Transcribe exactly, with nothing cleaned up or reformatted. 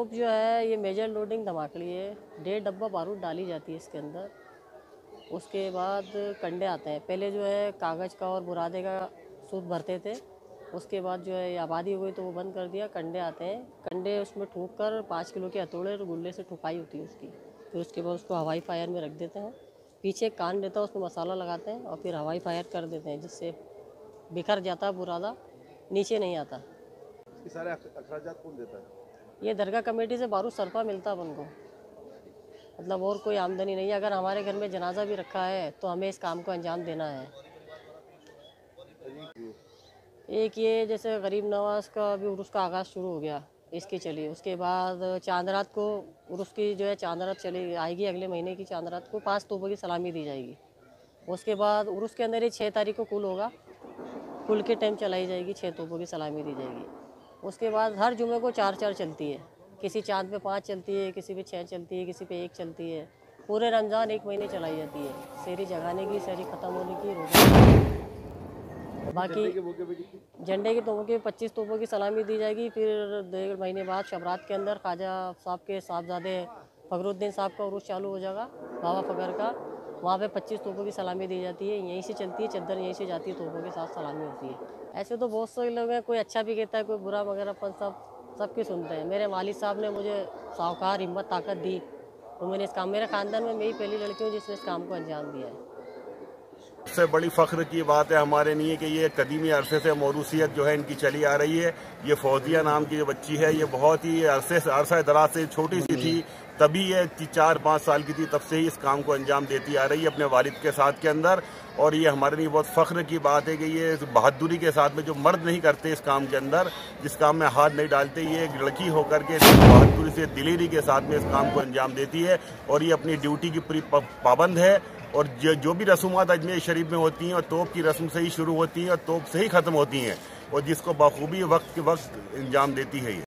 तोप जो है ये मेजर लोडिंग धमाकड़ी है। डेढ़ डब्बा बारूद डाली जाती है इसके अंदर। उसके बाद कंडे आते हैं। पहले जो है कागज़ का और बुरादे का सूत भरते थे, उसके बाद जो है आबादी हो गई तो वो बंद कर दिया। कंडे आते हैं, कंडे उसमें ठोक कर पाँच किलो के हथौड़े और गुल्ले से ठुकाई होती है उसकी। फिर उसके बाद उसको हवाई फायर में रख देते हैं। पीछे कान रहता है, उसमें मसाला लगाते हैं और फिर हवाई फायर कर देते हैं, जिससे बिखर जाता है बुरादा, नीचे नहीं आता। इसके सारे अखराजात कौन देता है? ये दरगाह कमेटी से बारूद सरफा मिलता है अपन को, मतलब और कोई आमदनी नहीं है। अगर हमारे घर में जनाजा भी रखा है तो हमें इस काम को अंजाम देना है। एक ये जैसे गरीब नवाज का अभी उर्स का आगाज़ शुरू हो गया, इसकी चली। उसके बाद चांद रात को उर्स की जो है चांद रात चली आएगी, अगले महीने की चांद रात को पाँच तोपों की सलामी दी जाएगी। उसके बाद उर्स के अंदर ही छः तारीख को कुल होगा, कुल के टाइम चलाई जाएगी, छः तोपों की सलामी दी जाएगी। उसके बाद हर जुमे को चार चार चलती है, किसी चांद पे पाँच चलती है, किसी पे छः चलती है, किसी पे एक चलती है। पूरे रमज़ान एक महीने चलाई जाती है, शहरी जगाने की, शहरी ख़त्म होने की, रोज़ा। बाकी झंडे की तोपों की पच्चीस तोपों की सलामी दी जाएगी। फिर डेढ़ महीने बाद शबरात के अंदर ख्वाजा साहब के साहबजादे फ़खरुद्दीन साहब का उर्स चालू हो जाएगा, बाबा फ़खर का। वहाँ पे पच्चीस तोपों की सलामी दी जाती है, यहीं से चलती है, चद्दर यहीं से जाती है, तोपों के साथ सलामी होती है। ऐसे तो बहुत से लोग हैं, कोई अच्छा भी कहता है, कोई बुरा, मगर अपन सब सबकी सुनते हैं। मेरे वालिद साहब ने मुझे साहूकार हिम्मत ताकत दी, तो मैंने इस काम, मेरे ख़ानदान में मेरी पहली लड़की हूँ जिसने इस काम को अंजाम दिया है। सबसे बड़ी फ़ख्र की बात है हमारे लिए कि ये कदीमी अरसे से मौरूसियत जो है इनकी चली आ रही है। ये फौजिया नाम की जो बच्ची है, ये बहुत ही अरसे से अरसा दराज से छोटी सी थी, तभी ये चार पाँच साल की थी, तब से ही इस काम को अंजाम देती आ रही है अपने वालिद के साथ के अंदर। और ये हमारे लिए बहुत फ़ख्र की बात है कि ये बहादुरी के साथ में, जो मर्द नहीं करते इस काम के अंदर, जिस काम में हाथ नहीं डालते, ये एक लड़की होकर के बहादुरी से, दिलेरी के साथ में इस काम को अंजाम देती है। और ये अपनी ड्यूटी की पूरी पाबंद है। और जो जो भी रसूमात अजमेर शरीफ में होती हैं, और तोप की रस्म से ही शुरू होती हैं और तोप से ही ख़त्म होती हैं, और जिसको बखूबी वक्त के वक्त अंजाम देती है ये।